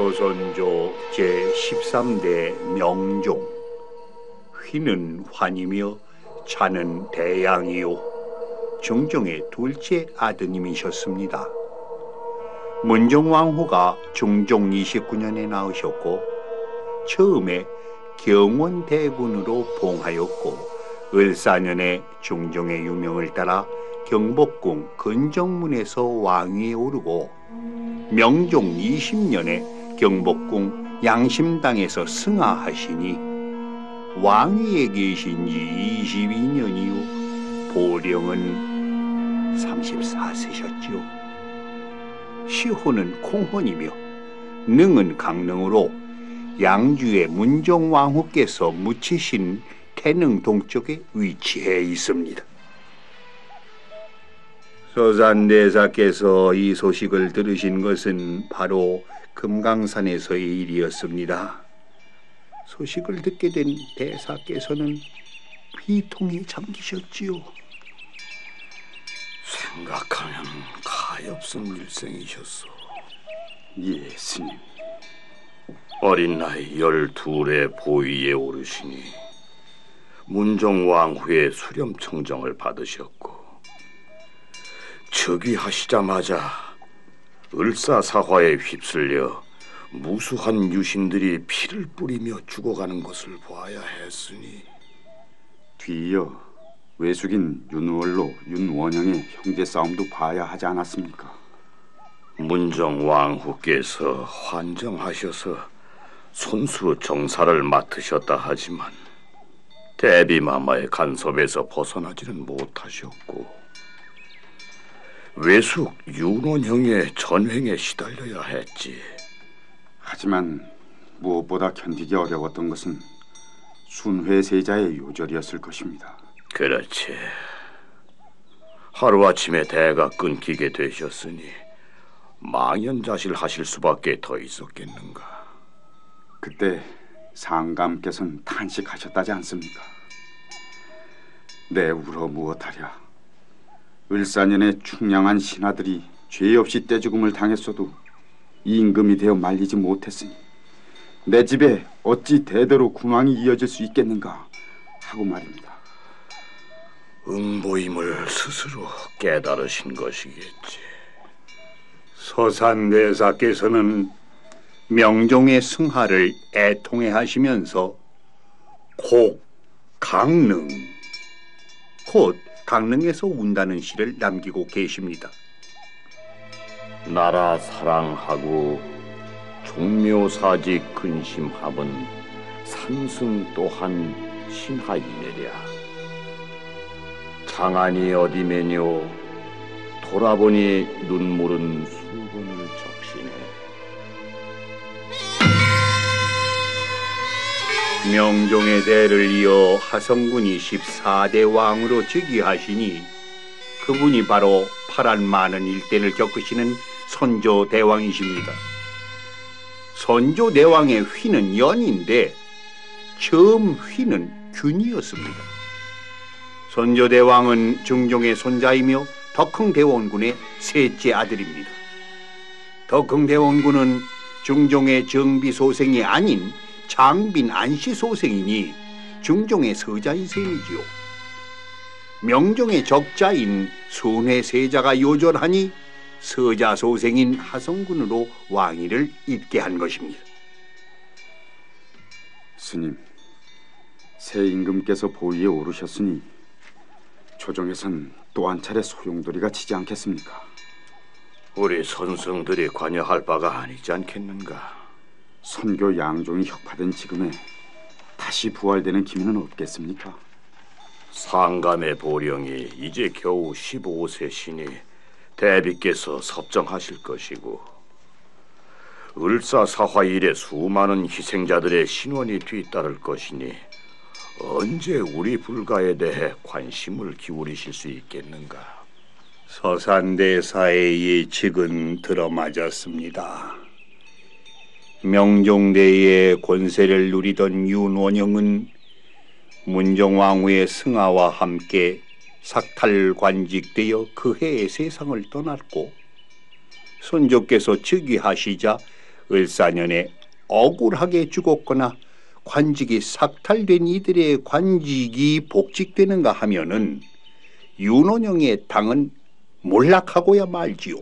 조선조 제13대 명종. 휘는 환이며 차는 대양이요 중종의 둘째 아드님이셨습니다. 문종왕후가 중종 29년에 낳으셨고 처음에 경원대군으로 봉하였고 을사년에 중종의 유명을 따라 경복궁 근정문에서 왕위에 오르고 명종 20년에 경복궁 양심당에서 승하하시니 왕위에 계신 지 22년 이후 보령은 34세셨지요. 시호는 콩혼이며 능은 강릉으로 양주의 문종왕후께서 묻히신 태릉 동쪽에 위치해 있습니다. 서산대사께서 이 소식을 들으신 것은 바로 금강산에서의 일이었습니다. 소식을 듣게 된 대사께서는 비통에 잠기셨지요. 생각하면 가엾은 일생이셨소. 예, 스님. 어린 나이 12의 보위에 오르시니 문종왕후의 수렴청정을 받으셨고 즉위하시자마자 을사사화에 휩쓸려 무수한 유신들이 피를 뿌리며 죽어가는 것을 보아야 했으니 뒤이어 외숙인 윤월로, 윤원영의 형제 싸움도 봐야 하지 않았습니까? 문종왕후께서 환정하셔서 손수 정사를 맡으셨다 하지만 대비마마의 간섭에서 벗어나지는 못하셨고 외숙 윤원형의 전횡에 시달려야 했지. 하지만 무엇보다 견디기 어려웠던 것은 순회세자의 요절이었을 것입니다. 그렇지. 하루아침에 대가 끊기게 되셨으니 망연자실하실 수밖에 더 있었겠는가. 그때 상감께서는 탄식하셨다지 않습니까? 내 울어 무엇하랴. 을사년의 충량한 신하들이 죄 없이 떼죽음을 당했어도 임금이 되어 말리지 못했으니 내 집에 어찌 대대로 군왕이 이어질 수 있겠는가 하고 말입니다. 응보임을 스스로 깨달으신 것이겠지. 서산대사께서는 명종의 승하를 애통해 하시면서 곡 강릉, 곧 강릉에서 운다는 시를 남기고 계십니다. 나라 사랑하고 종묘사직 근심함은 산승 또한 신하이내랴. 장안이 어디매뇨 돌아보니 눈물은 수분을 적시네. 명종의 대를 이어 하성군이 14대 왕으로 즉위하시니 그분이 바로 파란 많은 일대를 겪으시는 선조대왕이십니다. 선조대왕의 휘는 연인데 처음 휘는 균이었습니다. 선조대왕은 중종의 손자이며 덕흥대원군의 셋째 아들입니다. 덕흥대원군은 중종의 정비소생이 아닌 장빈 안시소생이니 중종의 서자인 셈이지요. 명종의 적자인 순회세자가 요절하니 서자소생인 하성군으로 왕위를 잇게 한 것입니다. 스님, 새 임금께서 보위에 오르셨으니 조정에선 또 한 차례 소용돌이가 치지 않겠습니까? 우리 선성들이 관여할 바가 아니지 않겠는가? 선교 양종이 혁파된 지금에 다시 부활되는 기미는 없겠습니까? 상감의 보령이 이제 겨우 15세시니 대비께서 섭정하실 것이고 을사사화 일에 수많은 희생자들의 신원이 뒤따를 것이니 언제 우리 불가에 대해 관심을 기울이실 수 있겠는가? 서산대사의 예측은 들어맞았습니다. 명종대의 권세를 누리던 윤원영은 문종왕후의 승하와 함께 삭탈관직되어 그 해에 세상을 떠났고 선조께서 즉위하시자 을사년에 억울하게 죽었거나 관직이 삭탈된 이들의 관직이 복직되는가 하면은 윤원영의 당은 몰락하고야 말지요.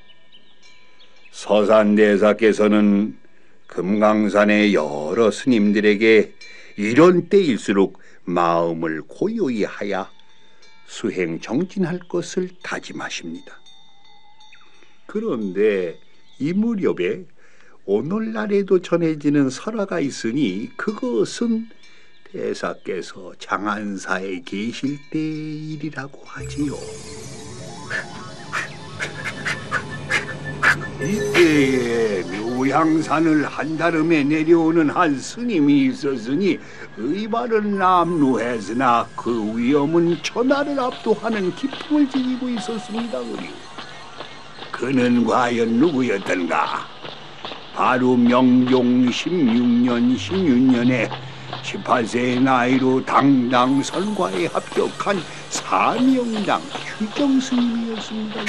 서산대사께서는 금강산의 여러 스님들에게 이런 때일수록 마음을 고요히 하여 수행 정진할 것을 다짐하십니다. 그런데 이 무렵에 오늘날에도 전해지는 설화가 있으니 그것은 대사께서 장안사에 계실 때의 일이라고 하지요. 이때에 묘향산을 한다름에 내려오는 한 스님이 있었으니 의발은 남루했으나 그 위엄은 천하를 압도하는 기풍을 지니고 있었습니다. 그는 과연 누구였던가? 바로 명종 16년 16년에 18세의 나이로 당당 선과에 합격한 사명당 휴정스님이었습니다.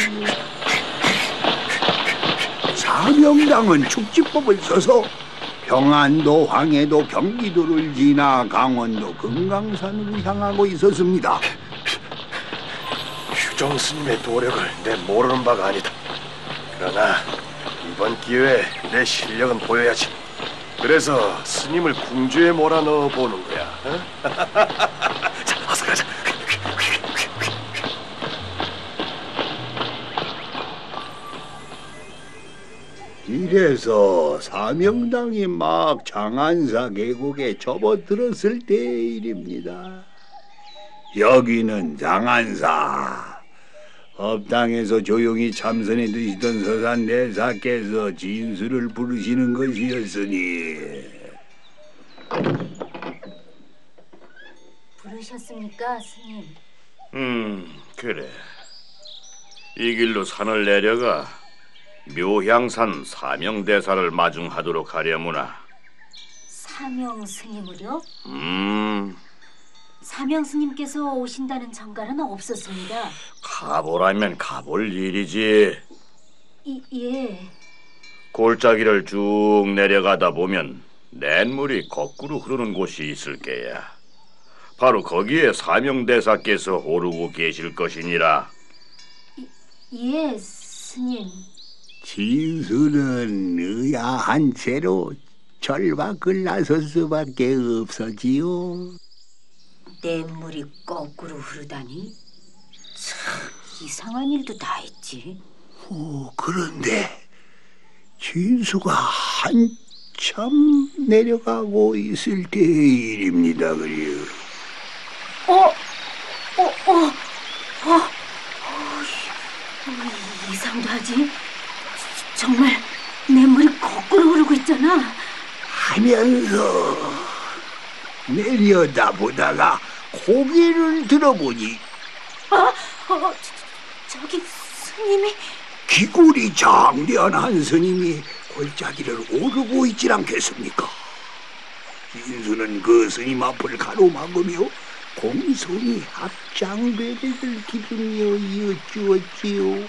사명당은 축지법을 써서 평안도, 황해도, 경기도를 지나 강원도 금강산으로 향하고 있었습니다. 휴정 스님의 도력을 내 모르는 바가 아니다. 그러나 이번 기회에 내 실력은 보여야지. 그래서 스님을 궁주에 몰아넣어 보는 거야. 어? 자, 어서 가자. 이래서 사명당이 막 장안사 계곡에 접어들었을 때의 일입니다. 여기는 장안사. 법당에서 조용히 참선해 드시던 서산대사께서 진수를 부르시는 것이었으니. 부르셨습니까, 스님? 그래. 이 길로 산을 내려가 묘향산 사명대사를 마중하도록 하려무나. 사명 스님을요? 사명 스님께서 오신다는 정가는 없었습니다. 가보라면 가볼 일이지. 예. 골짜기를 쭉 내려가다 보면 냇물이 거꾸로 흐르는 곳이 있을 게야. 바로 거기에 사명대사께서 오르고 계실 것이니라. 예, 스님. 진수는 의아한 채로 절박을 나설 수밖에 없었지요. 냇물이 거꾸로 흐르다니? 참 이상한 일도 다 했지. 그런데 진수가 한참 내려가고 있을 때의 일입니다. 그래요. 이상도 하지? 정말 냇물이 거꾸로 흐르고 있잖아. 하면서 내려다보다가 고개를 들어보니 저기 스님이. 기골이 장대한 한 스님이 골짜기를 오르고 있질 않겠습니까? 진수는 그 스님 앞을 가로막으며 공손히 합장배례를 기르며 이어주었지요.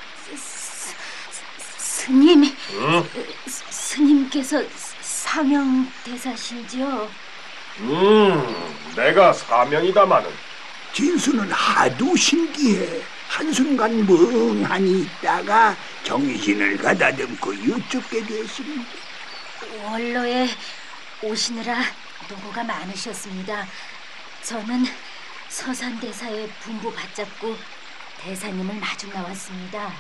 스님, 스님께서 사명대사신지요? 내가 사명이다마는. 진수는 하도 신기해 한순간 멍하니 있다가 정신을 가다듬고 여쭙게 됐습니다. 원로에 오시느라 노고가 많으셨습니다. 저는 서산대사의 분부 받잡고 대사님을 마중 나왔습니다.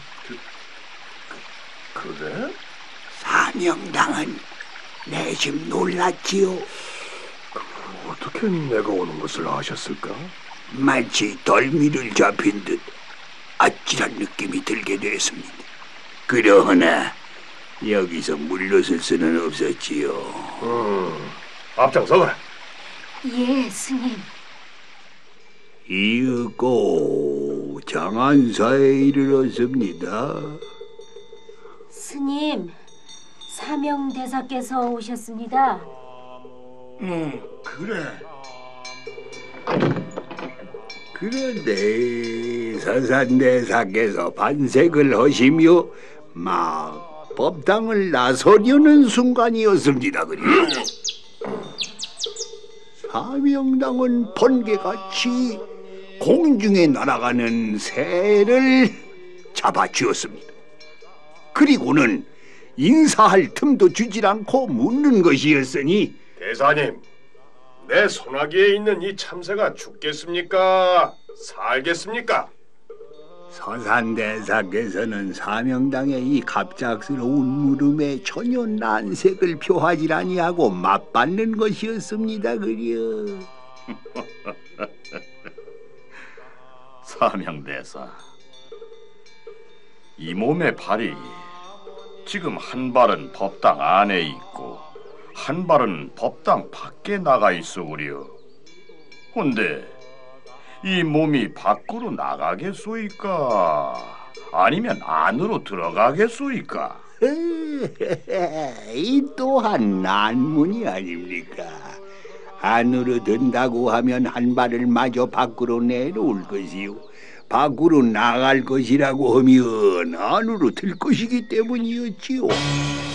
그래? 사명당은 내심 놀랐지요. 어떻게 내가 오는 것을 아셨을까? 마치 덜미를 잡힌 듯 아찔한 느낌이 들게 됐습니다. 그러나 여기서 물러설 수는 없었지요. 앞장서거라. 예, 스님. 이윽고 장안사에 이르렀습니다. 스님, 사명대사께서 오셨습니다. 그래. 그런데 서산대사께서 반색을 하시며 막 법당을 나서려는 순간이었습니다. 그리고 사명당은 번개같이 공중에 날아가는 새를 잡아쥐었습니다. 그리고는 인사할 틈도 주질 않고 묻는 것이었으니, 대사님, 내 소나기에 있는 이 참새가 죽겠습니까? 살겠습니까? 서산대사께서는 사명당의 이 갑작스러운 물음에 전혀 난색을 표하지 아니하고 맞받는 것이었습니다. 그려 사명대사, 이 몸의 발이 지금 한 발은 법당 안에 있고 한 발은 법당 밖에 나가 있어 그려. 근데 이 몸이 밖으로 나가겠소이까? 아니면 안으로 들어가겠소이까? 이 또한 난문이 아닙니까? 안으로 든다고 하면 한 발을 마저 밖으로 내놓을 것이요, 밖으로 나갈 것이라고 하면 안으로 들 것이기 때문이었지요.